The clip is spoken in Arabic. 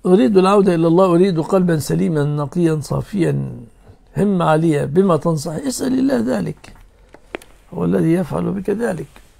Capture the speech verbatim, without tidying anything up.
أريد العودة إلى الله، أريد قلبا سليما نقيا صافيا، همة عالية، بما تنصح؟ اسأل الله ذلك، هو الذي يفعل بك ذلك.